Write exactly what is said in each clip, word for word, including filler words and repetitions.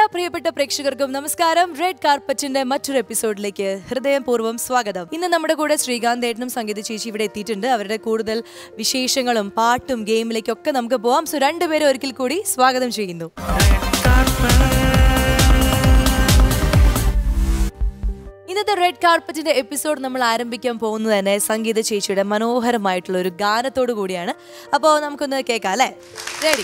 പ്രിയപ്പെട്ട പ്രേക്ഷകർക്കും നമസ്കാരം. റെഡ് കാർപ്പറ്റിന്റെ മറ്റൊരു എപ്പിസോഡിലേക്ക് ഹൃദയപൂർവ്വം സ്വാഗതം. ഇന്ന് നമ്മുടെ കൂടെ ശ്രീകാന്ത് ഏട്ടനും സംഗീത ചേച്ചി ഇവിടെ എത്തിയിട്ടുണ്ട്. അവരുടെ കൂടുതൽ വിശേഷങ്ങളും പാട്ടും ഗെയിമിലേക്കൊക്കെ നമുക്ക് പോവാം. സോ രണ്ടുപേരും ഒരിക്കൽ കൂടി സ്വാഗതം ചെയ്യുന്നു. ഇന്നത്തെ റെഡ് കാർപ്പറ്റിന്റെ എപ്പിസോഡ് നമ്മൾ ആരംഭിക്കാൻ പോകുന്നത് തന്നെ സംഗീത ചേച്ചിയുടെ മനോഹരമായിട്ടുള്ള ഒരു ഗാനത്തോടു കൂടിയാണ്. അപ്പോൾ നമുക്കൊന്ന് കേൾക്കാം അല്ലേ? റെഡി?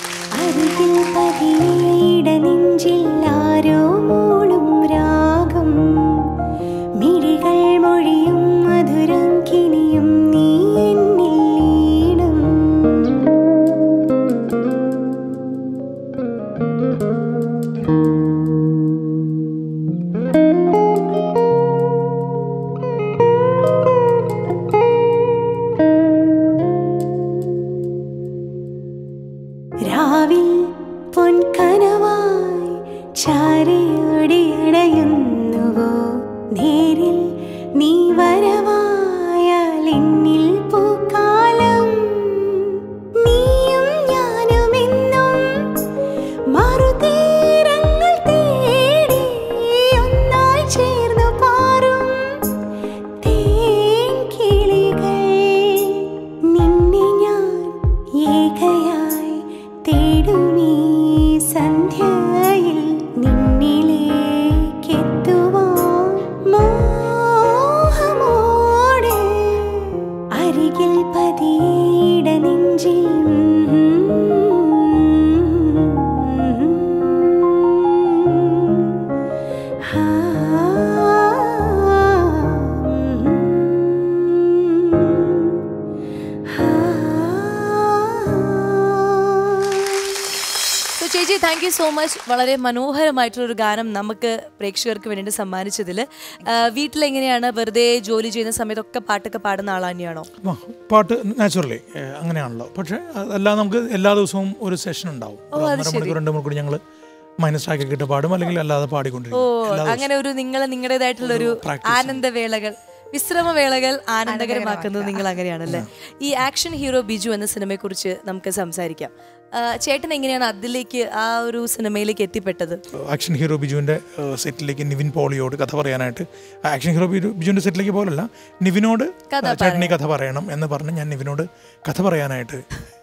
ചേച്ചി, താങ്ക് യു സോ മച്ച്. വളരെ മനോഹരമായിട്ടുള്ളൊരു ഗാനം നമുക്ക് പ്രേക്ഷകർക്ക് വേണ്ടി സമ്മാനിച്ചതിൽ. വീട്ടിലെങ്ങനെയാണ്, വെറുതെ ജോലി ചെയ്യുന്ന സമയത്തൊക്കെ പാട്ടൊക്കെ പാടുന്ന ആൾ തന്നെയാണോ? പാട്ട് നാച്ചുറലി അങ്ങനെയാണല്ലോ. പക്ഷെ അല്ലാതെ നമുക്ക് എല്ലാ ദിവസവും ഒരു സെഷൻ ഉണ്ടാവും. മണിക്കൂർ രണ്ട് മണിക്കൂർ ഞങ്ങൾ മൈനസ് ട്രാക്ക് കിട്ടി പാടും, അല്ലെങ്കിൽ അല്ലാതെ പാടിക്കൊണ്ടിരിക്കും. ഓ, അങ്ങനെ ഒരു നിങ്ങൾ നിങ്ങളുടേതായിട്ടുള്ള ഒരു ആനന്ദവേളകൾ, വിശ്രമവേളകൾ ആനന്ദകരമാക്കുന്നത് നിങ്ങൾ അങ്ങനെയാണല്ലേ. ഈ ആക്ഷൻ ഹീറോ ബിജു എന്ന സിനിമയെ കുറിച്ച് നമുക്ക് സംസാരിക്കാം. ചേട്ടൻ എങ്ങനെയാണ് അതിലേക്ക്, ആ ഒരു സിനിമയിലേക്ക് എത്തിപ്പെട്ടത്? ആക്ഷൻ ഹീറോ ബിജുവിൻ്റെ സെറ്റിലേക്ക് നിവിൻ പോളിയോട് കഥ പറയാനായിട്ട്, ആക്ഷൻ ഹീറോ ബിജുവിൻ്റെ സെറ്റിലേക്ക് പോലല്ല, നിവിനോട് ചേട്ടനെ കഥ പറയണം എന്ന് പറഞ്ഞ് ഞാൻ നിവിനോട് കഥ പറയാനായിട്ട്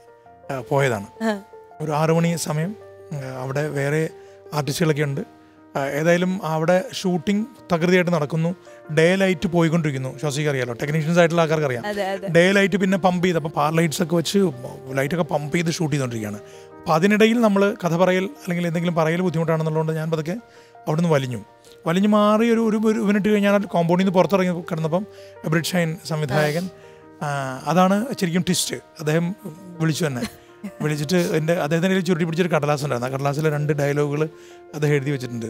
പോയതാണ്. ഒരു ആറു മണി സമയം. അവിടെ വേറെ ആർട്ടിസ്റ്റുകളൊക്കെ ഉണ്ട്. ഏതായാലും അവിടെ ഷൂട്ടിംഗ് തകൃതിയായിട്ട് നടക്കുന്നു. ഡേ ലൈറ്റ് പോയിക്കൊണ്ടിരിക്കുന്നു. ശ്വാസിക്ക് അറിയാലോ, ടെക്നീഷ്യൻസ് ആയിട്ടുള്ള ആൾക്കാർക്ക് അറിയാം. ഡേ ലൈറ്റ് പിന്നെ പമ്പ് ചെയ്ത്, അപ്പോൾ പാർ ലൈറ്റ്സ് ഒക്കെ വെച്ച് ലൈറ്റൊക്കെ പമ്പ് ചെയ്ത് ഷൂട്ട് ചെയ്തുകൊണ്ടിരിക്കുകയാണ്. അപ്പോൾ അതിനിടയിൽ നമ്മൾ കഥ പറയൽ അല്ലെങ്കിൽ എന്തെങ്കിലും പറയൽ ബുദ്ധിമുട്ടാണെന്നുള്ളതുകൊണ്ട് ഞാൻ പതുക്കെ അവിടെ നിന്ന് വലിഞ്ഞു വലിഞ്ഞു മാറി ഒരു ഒരു മിനിറ്റ് കഴിഞ്ഞാൽ കോമ്പൗണ്ടിൽ നിന്ന് പുറത്തിറങ്ങി കിടന്നപ്പം എബ്രിഡ് ഷൈൻ സംവിധായകൻ, അതാണ് ശരിക്കും ട്വിസ്റ്റ്, അദ്ദേഹം വിളിച്ചു തന്നെ. വിളിച്ചിട്ട് എൻ്റെ അദ്ദേഹത്തിൻ്റെ കയ്യിൽ ചുരുട്ടി പിടിച്ചൊരു കടലാസ് ഉണ്ടായിരുന്നു. ആ കടലാസിലെ രണ്ട് ഡയലോഗുകൾ അദ്ദേഹം എഴുതി വെച്ചിട്ടുണ്ട്.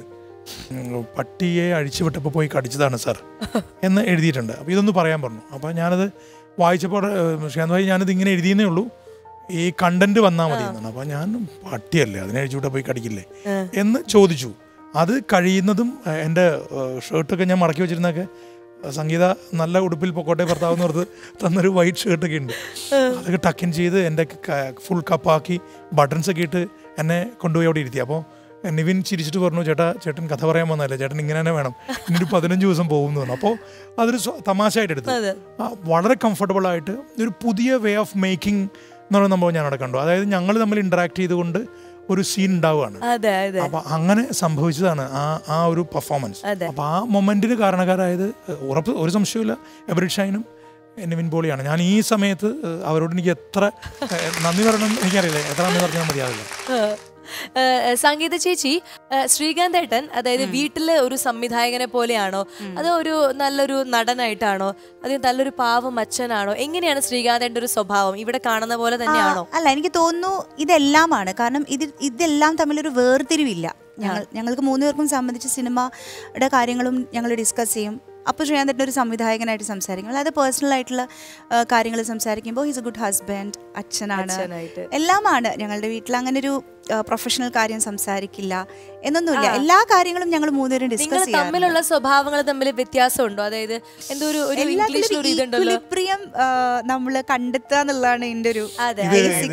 പട്ടിയെ അഴിച്ചുവിട്ടപ്പോൾ പോയി കടിച്ചതാണ് സാർ എന്ന് എഴുതിയിട്ടുണ്ട്. അപ്പോൾ ഇതൊന്ന് പറയാൻ പറഞ്ഞു. അപ്പോൾ ഞാനത് വായിച്ചപ്പോൾ ശ്രീകാന്ത് ഭായി, ഞാനത് ഇങ്ങനെ എഴുതിയെന്നേ ഉള്ളൂ, ഈ കണ്ടന്റ് വന്നാൽ മതി എന്നാണ്. അപ്പോൾ ഞാൻ പട്ടിയല്ലേ, അതിനെ അഴിച്ചുവിട്ടാൽ പോയി കടിക്കില്ലേ എന്ന് ചോദിച്ചു. അത് കഴിയുന്നതും എൻ്റെ ഷർട്ടൊക്കെ ഞാൻ മടക്കി വെച്ചിരുന്നൊക്കെ സംഗീത നല്ല ഉടുപ്പിൽ പൊക്കോട്ടെ ഭർത്താവെന്ന് ഓർത്ത് തന്നൊരു വൈറ്റ് ഷർട്ടൊക്കെ ഉണ്ട്. അതൊക്കെ ടക്കിൻ ചെയ്ത് എൻ്റെ ഫുൾ കപ്പാക്കി ബട്ടൺസൊക്കെ ഇട്ട് എന്നെ കൊണ്ടുപോയി അവിടെ ഇരുത്തി. അപ്പോൾ നിവിൻ ചിരിച്ചിട്ട് പറഞ്ഞു, ചേട്ടാ ചേട്ടൻ കഥ പറയാൻ വന്നതല്ലേ, ചേട്ടൻ ഇങ്ങനെ തന്നെ വേണം, ഇന്നൊരു പതിനഞ്ച് ദിവസം പോകും എന്ന് പറഞ്ഞു. അപ്പോൾ അതൊരു തമാശയായിട്ട് എടുത്തു. വളരെ കംഫർട്ടബിളായിട്ട് ഒരു പുതിയ വേ ഓഫ് മേക്കിംഗ് എന്ന് പറയുന്ന സംഭവം ഞാൻ അവിടെ കണ്ടു. അതായത് ഞങ്ങൾ തമ്മിൽ ഇൻറ്ററാക്ട് ചെയ്തുകൊണ്ട് ഒരു സീൻ ഉണ്ടാവുകയാണ്. അപ്പൊ അങ്ങനെ സംഭവിച്ചതാണ് ആ ആ ഒരു പെർഫോമൻസ്. അപ്പൊ ആ മൊമെന്റിന് കാരണക്കാരായത് ഉറപ്പ് ഒരു സംശയമില്ല എബ്രിഡ് ഷൈനും നിവിൻ പോളിയാണ്. ഞാൻ ഈ സമയത്ത് അവരോട് എനിക്ക് എത്ര നന്ദി പറയണം എനിക്കറിയില്ല, എത്ര നന്ദി പറഞ്ഞാൽ മതിയാവില്ല. സംഗീത ചേച്ചി, ശ്രീകാന്ത് ഏട്ടൻ അതായത് വീട്ടിലെ ഒരു സംവിധായകനെ പോലെയാണോ, അതോ ഒരു നല്ലൊരു നടനായിട്ടാണോ, അത് നല്ലൊരു പാവം അച്ഛനാണോ? എങ്ങനെയാണ് ശ്രീകാന്ത് ഏട്ടൻ്റെ ഒരു സ്വഭാവം? ഇവിടെ കാണുന്ന പോലെ തന്നെയാണോ? അല്ല, എനിക്ക് തോന്നുന്നു ഇതെല്ലാമാണ്. കാരണം ഇത് ഇതെല്ലാം തമ്മിലൊരു വേർതിരിവില്ല. ഞങ്ങൾ ഞങ്ങൾക്ക് മൂന്ന് പേർക്കും സംബന്ധിച്ച് സിനിമയുടെ കാര്യങ്ങളും ഞങ്ങൾ ഡിസ്കസ് ചെയ്യും. അപ്പോൾ ശ്രീകാന്ത് ഒരു സംവിധായകനായിട്ട് സംസാരിക്കും, അല്ലാതെ പേഴ്സണൽ ആയിട്ടുള്ള കാര്യങ്ങൾ സംസാരിക്കുമ്പോൾ ഹിസ് എ ഗുഡ് ഹസ്ബൻഡ്, അച്ഛനാണ്, എല്ലാമാണ്. ഞങ്ങളുടെ വീട്ടിൽ അങ്ങനെ ഒരു പ്രൊഫഷണൽ കാര്യം സംസാരിക്കില്ല എന്നൊന്നുമില്ല. എല്ലാ കാര്യങ്ങളും ഞങ്ങൾ മൂന്നുപേരും ഡിസ്കസ് ചെയ്യാം. തമ്മിലുള്ള സ്വഭാവങ്ങൾ തമ്മിൽ വ്യത്യാസമുണ്ടോ? അതായത് എന്തോ ഒരു പ്രിയം നമ്മൾ കണ്ടെത്തുക എന്നുള്ളതാണ് എന്റെ ഒരു അതെ,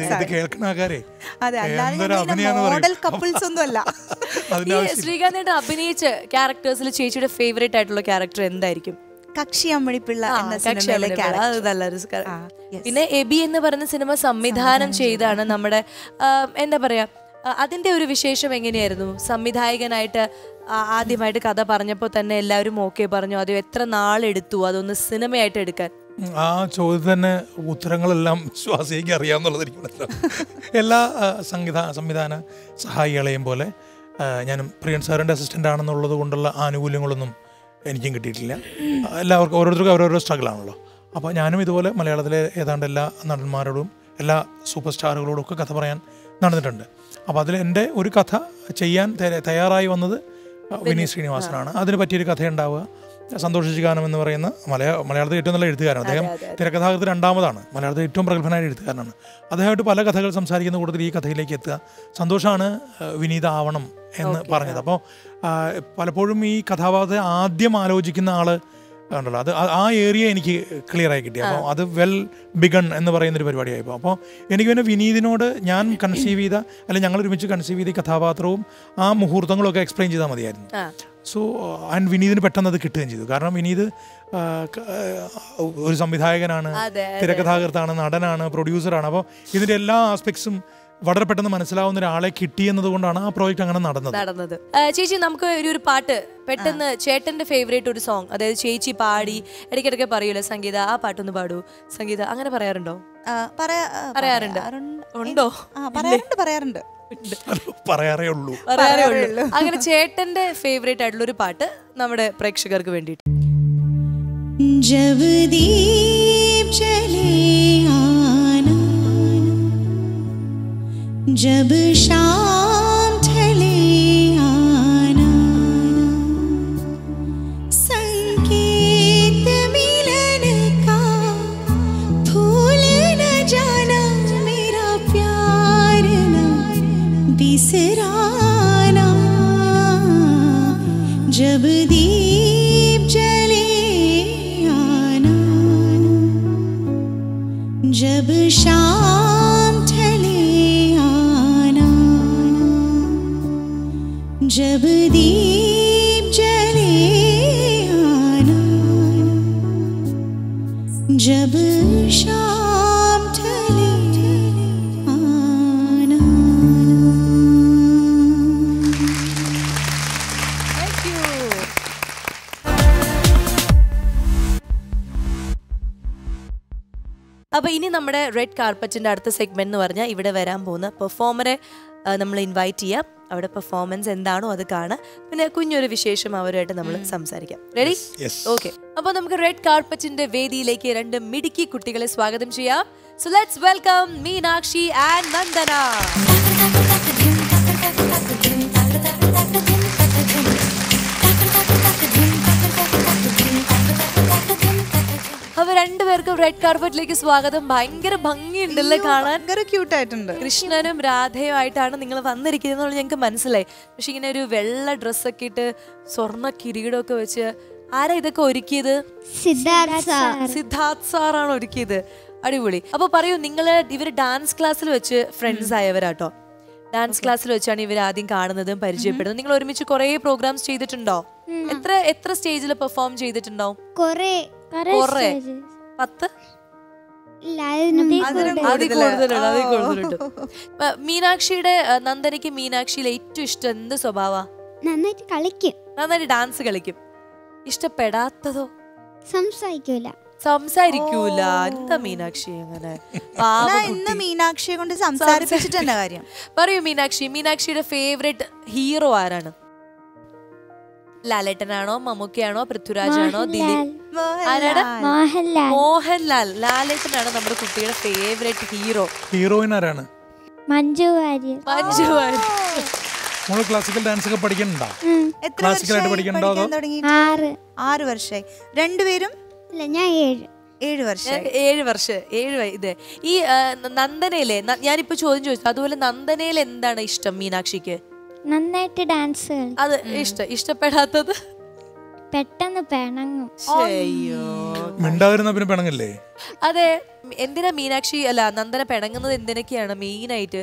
അല്ലാതെ മോഡൽ കപ്പിൾസ് ഒന്നും അല്ല. ശ്രീകാന്ത് അഭിനയിച്ച ക്യാരക്ടേഴ്സിൽ ചേച്ചിയുടെ ഫേവറേറ്റ് ആയിട്ടുള്ള ക്യാരക്ടർ എന്തായിരിക്കും? കക്ഷി അമ്മണിപ്പിള്ള എന്ന സിനിമയിലെ പിന്നെ എബി എന്ന് പറയുന്ന സിനിമ സംവിധാനം ചെയ്താണ് നമ്മുടെ എന്താ പറയാ, അതിന്റെ ഒരു വിശേഷം എങ്ങനെയായിരുന്നു? സംവിധായകനായിട്ട് ആദ്യമായിട്ട് കഥ പറഞ്ഞപ്പോൾ തന്നെ എല്ലാവരും ഓക്കെ പറഞ്ഞു. അത് എത്ര നാളെടുത്തു അതൊന്ന് സിനിമയായിട്ട് എടുക്കാൻ? ആ ചോദ്യത്തിന് തന്നെ ഉത്തരങ്ങളെല്ലാം ശ്വാസിക്ക് അറിയാമെന്നുള്ളത് എനിക്ക് മനസ്സിലാവും. എല്ലാ സംവിധാ സംവിധാന സഹായികളെയും പോലെ ഞാനും പ്രിയൻ സാറിൻ്റെ അസിസ്റ്റൻ്റ് ആണെന്നുള്ളത് കൊണ്ടുള്ള ആനുകൂല്യങ്ങളൊന്നും എനിക്കും കിട്ടിയിട്ടില്ല. എല്ലാവർക്കും ഓരോരുത്തർക്കും ഓരോരോ സ്ട്രഗിളാണല്ലോ. അപ്പോൾ ഞാനും ഇതുപോലെ മലയാളത്തിലെ ഏതാണ്ട് എല്ലാ നടന്മാരോടും എല്ലാ സൂപ്പർ സ്റ്റാറുകളോടും ഒക്കെ കഥ പറയാൻ നടന്നിട്ടുണ്ട്. അപ്പോൾ അതിൽ എൻ്റെ ഒരു കഥ ചെയ്യാൻ തയ്യാറായി വന്നത് വിനീത് ശ്രീനിവാസനാണ്. അതിന് പറ്റിയൊരു കഥയുണ്ടാവുക. സന്തോഷിച്ച് ഗാനം എന്ന് പറയുന്ന മലയാ മലയാളത്തിൽ ഏറ്റവും നല്ല എഴുത്തുകാരനാണ് അദ്ദേഹം. തിരക്കഥാകൃത്ത് രണ്ടാമതാണ്, മലയാളത്തിൽ ഏറ്റവും പ്രഗത്ഭനായ എഴുത്തുകാരനാണ്. അദ്ദേഹമായിട്ട് പല കഥകൾ സംസാരിക്കുന്ന കൂട്ടത്തിൽ ഈ കഥയിലേക്ക് എത്തുക. സന്തോഷമാണ് വിനീത് ആവണം എന്ന് പറഞ്ഞത്. അപ്പോൾ പലപ്പോഴും ഈ കഥാപാത്രത്തെ ആദ്യം ആലോചിക്കുന്ന ആൾ ഉണ്ടല്ലോ, അത് ആ ഏരിയ എനിക്ക് ക്ലിയർ ആയി കിട്ടി. അപ്പോൾ അത് വെൽ ബിഗൺ എന്ന് പറയുന്നൊരു പരിപാടിയായപ്പോൾ അപ്പോൾ എനിക്ക് പിന്നെ വിനീതിനോട് ഞാൻ കൺസീവ് ചെയ്ത അല്ലെങ്കിൽ ഞങ്ങൾ ഒരുമിച്ച് കൺസീവ് ചെയ്ത കഥാപാത്രവും ആ മുഹൂർത്തങ്ങളൊക്കെ എക്സ്പ്ലെയിൻ ചെയ്താൽ മതിയായിരുന്നു. സോ ആൻഡ് വിനീതിന് പെട്ടെന്ന് അത് കിട്ടുകയും ചെയ്തു. കാരണം വിനീത് ഒരു സംവിധായകനാണ്, തിരക്കഥാകൃത്താണ്, നടനാണ്, പ്രൊഡ്യൂസറാണ്. അപ്പോൾ ഇതിൻ്റെ എല്ലാ ആസ്പെക്ട്സും വളരെ പെട്ടെന്ന് മനസ്സിലാവുന്ന ഒരാളെ കിട്ടിയെന്നത് കൊണ്ടാണ് ആ പ്രോജക്റ്റ് അങ്ങനെ നടന്നത് നടന്നത് ചേച്ചി, നമുക്ക് ഒരു ഒരു പാട്ട് പെട്ടെന്ന് ചേട്ടന്റെ ഫേവറേറ്റ് ഒരു സോങ്, അതായത് ചേച്ചി പാടി ഇടയ്ക്കിടയ്ക്ക് പറയൂലേ സംഗീത ആ പാട്ടൊന്ന് പാടൂ സംഗീത, അങ്ങനെ പറയാറുണ്ടോ? പറയാറുണ്ട്. ഉണ്ടോ? പറയാറുണ്ട് പറയാറുണ്ട് പറയാറേ ഉള്ളൂ പറയാറേ ഉള്ളൂ അങ്ങനെ ചേട്ടന്റെ ഫേവറേറ്റ് ആയിട്ടുള്ള ഒരു പാട്ട് നമ്മുടെ പ്രേക്ഷകർക്ക് വേണ്ടിയിട്ട്. ജവദീപ് ചലേ ആന जब शाम ढले आना, संकेत मिलन का भूल न जाना, मेरा प्यार न बिसराना. जब दीप जले आना, जब शाम ढले जब दीप जले आना, जब शाम ढले आना. Thank you. അപ്പോൾ ഇനി നമ്മുടെ റെഡ് കാർപ്പറ്റിന്റെ അടുത്ത സെഗ്മെന്റ് എന്ന് പറഞ്ഞാൽ ഇവിടെ വരാൻ പോകുന്ന പെർഫോമറെ നമ്മൾ ഇൻവൈറ്റ് ചെയ്യാം. അവിടെ പെർഫോമൻസ് എന്താണോ അത് കാണാം, പിന്നെ കുഞ്ഞൊരു വിശേഷം അവരുമായിട്ട് നമ്മൾ സംസാരിക്കാം. റെഡി? ഓക്കെ. അപ്പോൾ നമുക്ക് റെഡ് കാർപ്പറ്റിന്റെ വേദിയിലേക്ക് രണ്ട് മിടുക്കി കുട്ടികളെ സ്വാഗതം ചെയ്യാം. So let's welcome Meenakshi and Nandana. അപ്പൊ രണ്ടുപേർക്കും റെഡ് കാർപ്പറ്റിലേക്ക് സ്വാഗതം. ഭയങ്കര ഭംഗിയുണ്ടല്ലേ കാണാൻ, ക്യൂട്ടായിട്ടുണ്ട്. കൃഷ്ണനും രാധയും ആയിട്ടാണ് നിങ്ങൾ വന്നിരിക്കുന്നത് ഞങ്ങൾക്ക് മനസ്സിലായി. പക്ഷെ ഇങ്ങനെ ഒരു വെള്ള ഡ്രസ്സൊക്കെ ഇട്ട് സ്വർണ്ണ കിരീടമൊക്കെ വെച്ച് ആരാ ഇതൊക്കെ ഒരുക്കിയത്? സിദ്ധാർത്ഥ് സാറാണ് ഒരുക്കിയത്. അടിപൊളി. അപ്പൊ പറയൂ, നിങ്ങള് ഇവര് ഡാൻസ് ക്ലാസ്സിൽ വെച്ച് ഫ്രണ്ട്സ് ആയവരാട്ടോ. ഡാൻസ് ക്ലാസ്സിൽ വെച്ചാണ് ഇവർ ആദ്യം കാണുന്നതും പരിചയപ്പെടുന്നതും. നിങ്ങൾ ഒരുമിച്ച് കുറെ പ്രോഗ്രാംസ് ചെയ്തിട്ടുണ്ടോ? എത്ര എത്ര സ്റ്റേജിൽ പെർഫോം ചെയ്തിട്ടുണ്ടോ? കൊറേ കൊറേ പത്ത് മീനാക്ഷിയുടെ നന്ദനയ്ക്ക് മീനാക്ഷിയിലെ ഏറ്റവും ഇഷ്ടം എന്ത് സ്വഭാവ? നന്നായിട്ട് കളിക്കും, നന്നായിട്ട് ഡാൻസ് കളിക്കും. ഇഷ്ടപ്പെടാത്തതോ? സംസാരിക്കൂല സംസാരിക്കൂല. എന്താ മീനാക്ഷി അങ്ങനെ? ഇന്ന് മീനാക്ഷിയെ കൊണ്ട് സംസാരിപ്പിച്ചിട്ട് തന്നെ കാര്യം. പറയൂ മീനാക്ഷി, മീനാക്ഷിയുടെ ഫേവറേറ്റ് ഹീറോ ആരാണ്? ലാലേട്ടനാണോ, മമ്മൂക്കയാണോ, പൃഥ്വിരാജാണോ, ദിലീപ്? ആരാണ്? മോഹൻലാൽ. ലാലേട്ടനാണ് നമ്മുടെ കുട്ടിയുടെ ഫേവറേറ്റ് ഹീറോ. ഹീറോയിൻ ആരാണ്? മഞ്ജു വാര്യർ. മഞ്ജു വാര്യർ. മോള് ക്ലാസിക്കൽ ഡാൻസ് ഒക്കെ പഠിക്കണുണ്ടോ? ക്ലാസിക്കൽ ആയിട്ട് പഠിക്കണുണ്ടോ? ആറ് ആറ് വർഷമായി. രണ്ടുപേരും? ഇല്ല, ഞാൻ ഏഴ്. ഏഴ് വർഷം ഏഴ് വർഷം ഏഴ് വയ- ഇത് ഈ ആ, നന്ദനയിലെ ന- ഞാനിപ്പോ ചോദ്യം ചോദിച്ചു, അതുപോലെ നന്ദനയിൽ എന്താണ് ഇഷ്ടം മീനാക്ഷിക്ക്? നന്നായിട്ട് ഡാൻസ് കളിക്കും. അത് ഇഷ്ടം. ഇഷ്ടപ്പെടാത്തത്? പെട്ടെന്ന് പിണങ്ങും. അയ്യോ. മിണ്ടാതിരുന്ന പിന്നെ പിണങ്ങല്ലേ? അതെ, എന്തിനാ മീനാക്ഷി അല്ല നന്ദന പിണങ്ങുന്നത്? എന്തിനൊക്കെയാണ് മെയിൻ ആയിട്ട്?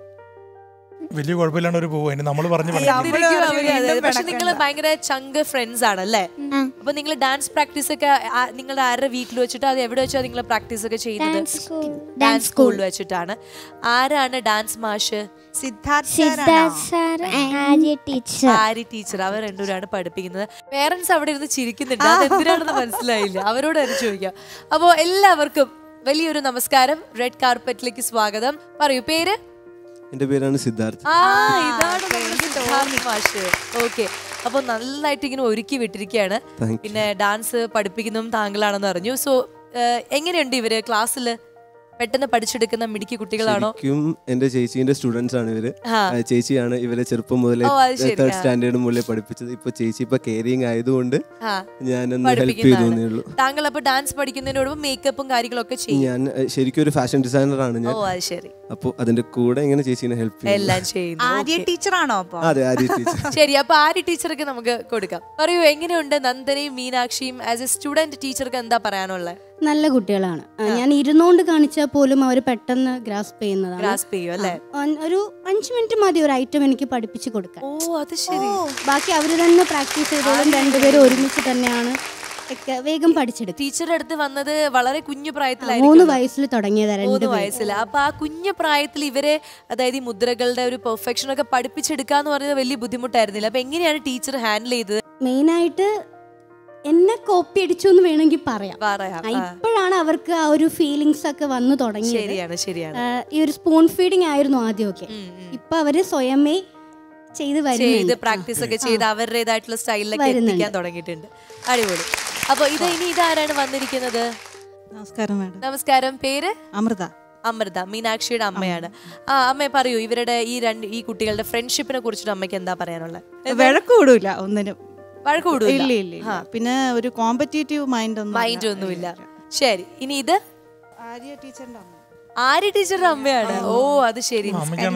വലിയ കുഴപ്പമില്ലാണ്ട് ഒരു പോകും, അതിന് നമ്മൾ പറഞ്ഞു അയ്യോ, പറഞ്ഞു നമ്മള് എന്തിനൊക്കെയോ പറഞ്ഞ് അവര് അതെ. വീണ്ടും പക്ഷെ നിങ്ങൾ പിണക്കണ്ട. ഭയങ്കര ചങ്ക് ഫ്രണ്ട്സ് ആണല്ലേ? ആ. അപ്പൊ നിങ്ങൾ ഡാൻസ് പ്രാക്ടീസ് ഒക്കെ ആ- നിങ്ങളുടെ ആരുടെ വീട്ടിൽ വെച്ചിട്ട്, അത് എവിടെ വെച്ചാ നിങ്ങൾ പ്രാക്ടീസ് ഒക്കെ ചെയ്യുന്നത്? Dance school. ഡാൻസ് സ്കൂളിൽ വെച്ചിട്ടാണ്. ആരാണ് ഡാൻസ് മാഷ്? Siddharth Siddharth sir, Arya teacher. Aari teacher. അവർ രണ്ടുപേരാണ് പഠിപ്പിക്കുന്നത്. പേരൻസ് അവിടെ ഇരുന്ന് ചിരിക്കുന്നുണ്ട്, അത് എന്തിനാണെന്ന് മനസ്സിലായില്ല. അവരോട് തന്നെ ചോദിക്കാം. അപ്പോ എല്ലാവർക്കും വലിയൊരു നമസ്കാരം. റെഡ് കാർപ്പറ്റിലേക്ക് സ്വാഗതം. പറയൂ പേര്. എന്റെ പേരാണ് സിദ്ധാർത്ഥ്. ആ ഇതാണ് നമ്മുടെ സിദ്ധാർത്ഥ് മാഷ്. ഓക്കെ, അപ്പൊ നന്നായിട്ട് ഇങ്ങനെ ഒരുക്കി വിട്ടിരിക്കുകയാണ്. Thank you. പിന്നെ ഡാൻസ് പഠിപ്പിക്കുന്നതും താങ്കളാണെന്ന് അറിഞ്ഞു. സോ എങ്ങനെയുണ്ട് ഇവര് ക്ലാസ്സിൽ? പെട്ടെന്ന് പഠിച്ചെടുക്കുന്ന മിടുക്കി കുട്ടികളാണോ? ശരിക്കും എന്റെ ചേച്ചീന്റെ സ്റ്റുഡൻസ് ആണ് ഇവര്. ആ. ആ, ചേച്ചിയാണ് ഇവരെ ചെറുപ്പം മുതലേ ഓ, അത് ശരി. തേർഡ് ആ. സ്റ്റാൻഡേർഡ് മുതലേ പഠിപ്പിച്ചത്. ഇപ്പൊ ചേച്ചി ഇപ്പൊ കെയറിങ് ആയതുകൊണ്ട് ആ, ഞാനൊന്ന് ഹെൽപ്പ് ചെയ്തു എന്നേ ഉള്ളൂ. താങ്കൾ അപ്പൊ ഡാൻസ് പഠിക്കുന്നതിനോട് മേക്കപ്പും കാര്യങ്ങളൊക്കെ ചെയ്യും? ഞാൻ ഏ, ശരിക്കും ഒരു ഫാഷൻ ഡിസൈനർ ആണ് ഓ ഞാൻ. അത് ശരി. അപ്പൊ അതിന്റെ കൂടെ ഇങ്ങനെ ചേച്ചീനെ ഹെൽപ്പ് ചെയ്യും. എല്ലാം ചെയ്യുന്നു. ആര്യ Okay. ടീച്ചറാണോ അപ്പൊ? അതെ, ആര്യ ടീച്ചർ. ശരി, അപ്പൊ ആര്യ ടീച്ചർക്ക് നമുക്ക് കൊടുക്കാം. പറയൂ, എങ്ങനെയുണ്ട് നന്ദനയും മീനാക്ഷിയും? ആസ് എ സ്റ്റുഡന്റ് ടീച്ചർക്ക് എന്താ പറയാനുള്ളത്? നല്ല കുട്ടികളാണ്. ആ, ഞാൻ ഇരുന്നോണ്ട് കാണിച്ചാൽ പോലും അവർ പെട്ടെന്ന് ഗ്രാസ്പ് ചെയ്യുന്നതാണ്. ഗ്രാസ്പ് ചെയ്യും അല്ലേ? ആ, ഒരു അഞ്ച് മിനിറ്റ് മതി ഒരു ഐറ്റം എനിക്ക് പഠിപ്പിച്ച് കൊടുക്കാൻ. ഓ അത് ശരി. ബാക്കി അവർ തന്നെ പ്രാക്ടീസ് ചെയ്തോളും. രണ്ടുപേരും ഒരുമിച്ച് തന്നെയാണ് ഒക്കെ വേഗം പഠിച്ചെടുക്കും. ടീച്ചറുടെ അടുത്ത് വന്നത് വളരെ കുഞ്ഞു മൂന്ന് പ്രായത്തിലായിരുന്നു. വയസ്സിൽ തുടങ്ങിയതാണ് മൂന്ന് രണ്ടുപേരും. വയസ്സിൽ. അപ്പൊ ആ കുഞ്ഞു പ്രായത്തിൽ ഇവരെ, അതായത് ഈ മുദ്രകളുടെ ഒരു പെർഫെക്ഷൻ ഒക്കെ പഠിപ്പിച്ചെടുക്കാന്ന് പറയുന്നത് വലിയ ബുദ്ധിമുട്ടായിരുന്നില്ല. അപ്പൊ എങ്ങനെയാണ് ടീച്ചർ ഹാൻഡിൽ ചെയ്തത്? മെയിനായിട്ട് എന്നെ കോപ്പി അടിച്ചു എന്ന് വേണമെങ്കിൽ പറയാം. പറയാം. ആ, ആ, ഇപ്പോഴാണ് അവർക്ക് ആ ഒരു ഫീലിങ്സ് ഒക്കെ വന്നു തുടങ്ങിയത്. ശരിയാണ് ശരിയാണ്. ആ, ഈ ഒരു സ്പൂൺ ഫീഡിങ് ആയിരുന്നു ആദ്യമൊക്കെ. ഉം, ഉം. ഇപ്പൊ അവര് സ്വയമേ ചെയ്ത് ചെയ്ത് വരുന്നുണ്ട്. പ്രാക്ടീസ് ഒക്കെ ചെയ്ത് അവരുടേതായിട്ടുള്ള സ്റ്റൈലിലൊക്കെ വരുന്നുണ്ട്. എത്തിക്കാൻ തുടങ്ങിയിട്ടുണ്ട്. അടിപൊളി. അപ്പൊ ഇത് ഇനി ഇതാരാണ് വന്നിരിക്കുന്നത്? നമസ്കാരം മാഡം. നമസ്കാരം. പേര്? അമൃത. അമൃത, മീനാക്ഷിയുടെ അമ്മയാണ്. ആ അമ്മ പറയൂ, ഇവരുടെ ഈ രണ്ട് ഈ കുട്ടികളുടെ ഫ്രണ്ട്ഷിപ്പിനെ കുറിച്ചിട്ട് അമ്മയ്ക്ക് എന്താ പറയാനുള്ളത്? വഴക്ക് കൂടൂല ഒന്നിനും. വഴക്ക് ഇല്ല കൂടില്ല. ഇല്ല ഇല്ല. പിന്നെ ഒരു കോമ്പറ്റേറ്റീവ് മൈൻഡ് ഒന്നും മൈൻഡ് ഒന്നുമില്ല. ശരി, ഇനി ഇത് ആര്യ ടീച്ചറിന്റെ അമ്മ. ആര്യ ടീച്ചറുടെ അമ്മയാണ്. ഓ അത് ശരി. അമ്മയ്ക്കാണ്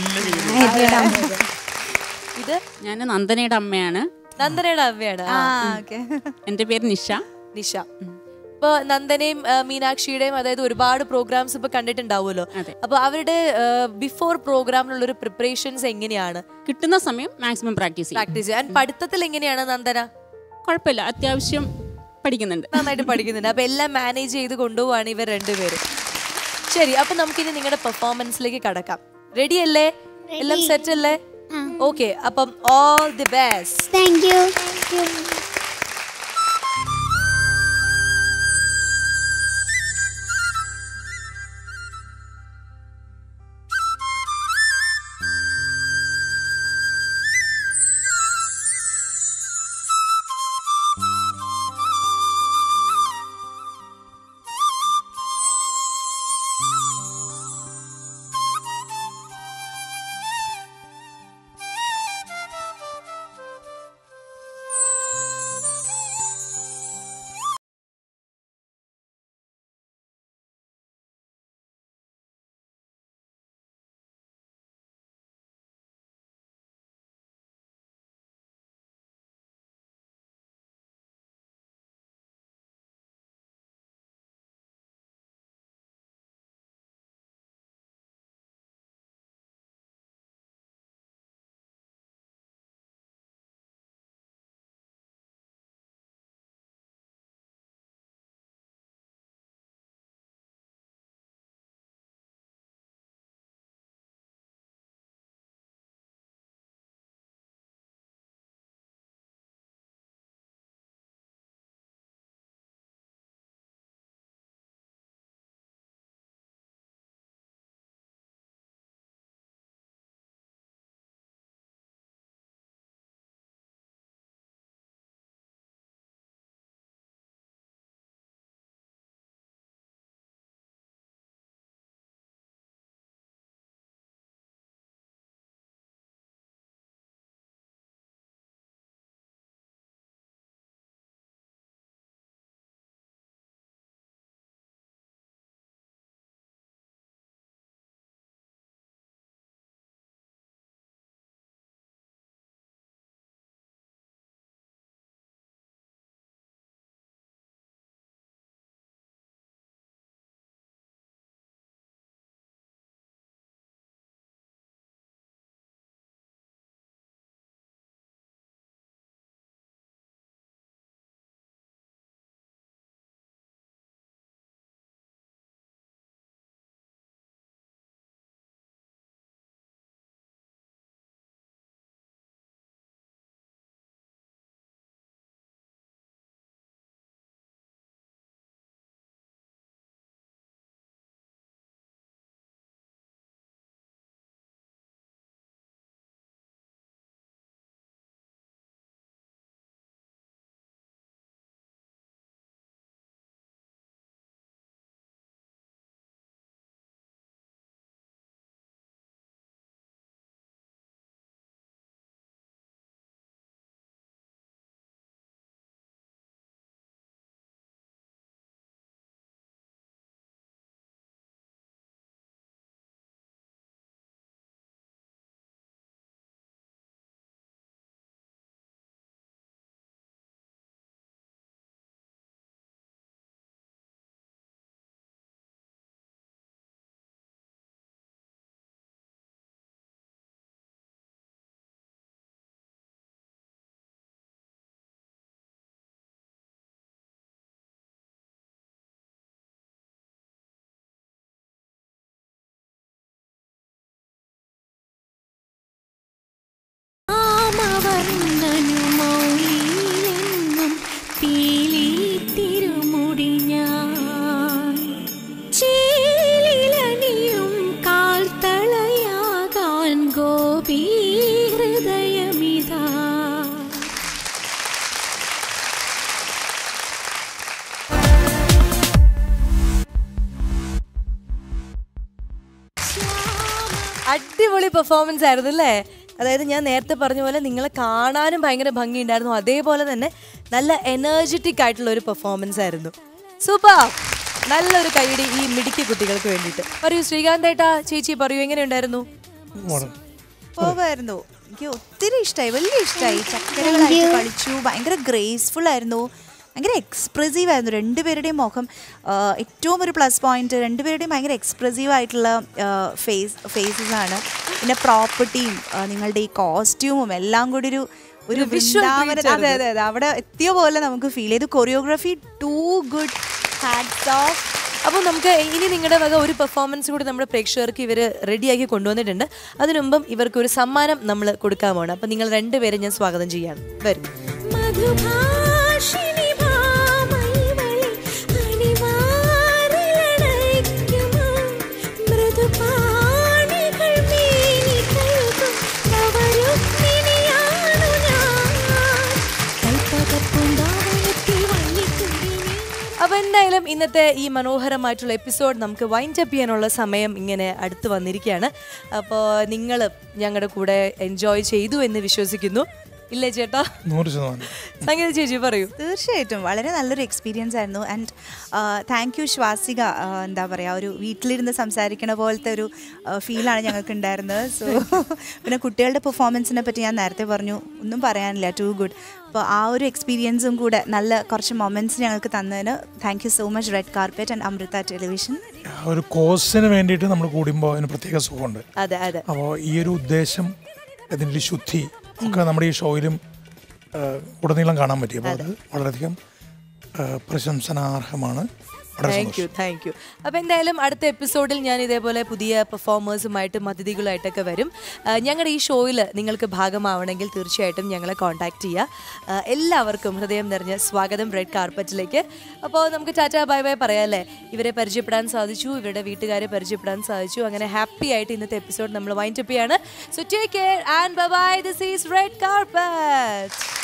ഇത് ഞാൻ നന്ദനയുടെ അമ്മയാണ്. നന്ദനയുടെ അമ്മയാണ്. ആ, എൻ്റെ പേര് നിഷ. നിഷ. ഇപ്പൊ നന്ദനയും ആ, മീനാക്ഷിയുടെയും അതായത് ഒരുപാട് പ്രോഗ്രാംസ് ഇപ്പൊ കണ്ടിട്ടുണ്ടാവുമല്ലോ. അതെ. അപ്പൊ അവരുടെ ബിഫോർ പ്രോഗ്രാമിനുള്ള ഒരു പ്രിപ്പറേഷൻസ് എങ്ങനെയാണ്? കിട്ടുന്ന സമയം മാക്സിമം പ്രാക്ടീസ് ചെയ്യും. പ്രാക്ടീസ് ചെയ്യാൻ. പഠിത്തത്തിൽ എങ്ങനെയാണ് നന്ദന? കുഴപ്പമില്ല, അത്യാവശ്യം പഠിക്കുന്നുണ്ട്. നന്നായിട്ട് പഠിക്കുന്നുണ്ട്. അപ്പൊ എല്ലാം മാനേജ് ചെയ്ത് കൊണ്ടുപോവാണ് ഇവർ രണ്ടുപേരും. ശരി, അപ്പൊ നമുക്കിനി നിങ്ങളുടെ പെർഫോമൻസിലേക്ക് കടക്കാം. റെഡി അല്ലേ? എല്ലാം സെറ്റ് അല്ലേ? ഓക്കെ, അപ്പം all the best. Thank you. Thank you. അടിപൊളി പെർഫോമൻസ് ആയിരുന്നു അല്ലേ? അതായത് ഞാൻ നേരത്തെ പറഞ്ഞ പോലെ നിങ്ങളെ കാണാനും ഭയങ്കര ഭംഗിയുണ്ടായിരുന്നു, അതേപോലെ തന്നെ നല്ല എനർജറ്റിക് ആയിട്ടുള്ള ഒരു പെർഫോമൻസ് ആയിരുന്നു. സൂപ്പർ. നല്ലൊരു കൈയടി ഈ മിടുക്കി കുട്ടികൾക്ക് വേണ്ടിയിട്ട്. പറയൂ ശ്രീകാന്ത് ഏട്ടാ, ചേച്ചി പറയൂ, എങ്ങനെയുണ്ടായിരുന്നു? പോവായിരുന്നു. എനിക്ക് ഒത്തിരി ഇഷ്ടമായി, വലിയ ഇഷ്ടമായി. ചക്കരകളായിട്ട് കളിച്ചു, ഭയങ്കര ഗ്രേസ്ഫുൾ ആയിരുന്നു, ഭയങ്കര എക്സ്പ്രസീവ് ആയിരുന്നു രണ്ടുപേരുടെയും മുഖം. ഏറ്റവും ഒരു പ്ലസ് പോയിന്റ്, രണ്ടുപേരുടെയും ഭയങ്കര എക്സ്പ്രസീവ് ആയിട്ടുള്ള ഫേസ് ഫേസസ് ആണ്. പിന്നെ പ്രോപ്പർട്ടിയും നിങ്ങളുടെ ഈ കോസ്റ്റ്യൂമും എല്ലാം കൂടി ഒരു ഒരു വൃന്ദാവന. അതെ അതെ അതെ, അവിടെ എത്തിയ പോലെ നമുക്ക് ഫീൽ ചെയ്തു. Choreography too good, hats off. അപ്പോൾ നമുക്ക് ഇനി നിങ്ങളുടെ വക ഒരു പെർഫോമൻസ് കൂടി നമ്മുടെ പ്രേക്ഷകർക്ക് ഇവർ റെഡിയാക്കി കൊണ്ടുവന്നിട്ടുണ്ട്. അതിനുമ്പം ഇവർക്ക് ഒരു സമ്മാനം നമ്മൾ കൊടുക്കാമാണ്. അപ്പം നിങ്ങൾ രണ്ടുപേരെ ഞാൻ സ്വാഗതം ചെയ്യാണ്. വരും. അപ്പോൾ എന്തായാലും ഇന്നത്തെ ഈ മനോഹരമായിട്ടുള്ള എപ്പിസോഡ് നമുക്ക് വൈൻഡ് അപ്പ് ചെയ്യാനുള്ള സമയം ഇങ്ങനെ അടുത്ത് വന്നിരിക്കുകയാണ്. അപ്പോൾ നിങ്ങൾ ഞങ്ങളുടെ കൂടെ എൻജോയ് ചെയ്തു എന്ന് വിശ്വസിക്കുന്നു. ഇല്ലേ ചേട്ടാ? നൂറ് ശതമാനം. സംഗീത ചേച്ചി പറയൂ. തീർച്ചയായിട്ടും വളരെ നല്ലൊരു എക്സ്പീരിയൻസ് ആയിരുന്നു. And thank you Swasika. എന്താ പറയുക, ഒരു വീട്ടിലിരുന്ന് സംസാരിക്കണ പോലത്തെ ഒരു ഫീലാണ് ഞങ്ങൾക്ക് ഉണ്ടായിരുന്നത്. സോ പിന്നെ കുട്ടികളുടെ പെർഫോമൻസിനെ പറ്റി ഞാൻ നേരത്തെ പറഞ്ഞു, ഒന്നും പറയാനില്ല, ടു ഗുഡ്. അപ്പോൾ ആ ഒരു എക്സ്പീരിയൻസും കൂടെ നല്ല കുറച്ച് മൊമെൻറ്റ്സ് ഞങ്ങൾക്ക് തന്നതിന് thank you so much red carpet and Amrita television. ഒരു കോഴ്സിന് വേണ്ടിയിട്ട് നമ്മൾ കൂടുമ്പോൾ അതിന് പ്രത്യേക സുഖമുണ്ട്. അതെ അതെ. അപ്പോൾ ഈ ഒരു ഉദ്ദേശം, അതിൻ്റെ ശുദ്ധി ഒക്കെ നമ്മുടെ ഈ ഷോയിലും ഉടനീളം കാണാൻ പറ്റി. അപ്പോൾ അത് വളരെയധികം പ്രശംസനാർഹമാണ്. Thank you thank you. അപ്പോൾ എന്തായാലും അടുത്ത എപ്പിസോഡിൽ ഞാൻ ഇതേപോലെ പുതിയ പെർഫോമേഴ്സുമായിട്ടും അതിഥികളായിട്ടൊക്കെ വരും. ഞങ്ങളുടെ ഈ ഷോയിൽ നിങ്ങൾക്ക് ഭാഗമാവണമെങ്കിൽ തീർച്ചയായിട്ടും ഞങ്ങളെ കോൺടാക്ട് ചെയ്യുക. എല്ലാവർക്കും ഹൃദയം നിറഞ്ഞ സ്വാഗതം റെഡ് കാർപ്പറ്റിലേക്ക്. അപ്പോൾ നമുക്ക് ടാറ്റ ബൈ ബൈ പറയാം അല്ലേ? ഇവരെ പരിചയപ്പെടാൻ സാധിച്ചു, ഇവരുടെ വീട്ടുകാരെ പരിചയപ്പെടാൻ സാധിച്ചു. അങ്ങനെ ഹാപ്പി ആയിട്ട് ഇന്നത്തെ എപ്പിസോഡ് നമ്മൾ വൈൻഡ് അപ്പ് ചെയ്യാണ്. So take care and bye bye. This is red carpet.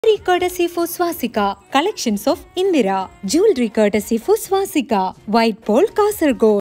Jewelry courtesy for Swastika. Collections of Indira. Jewelry courtesy for Swastika. White Pole, Kasaragod.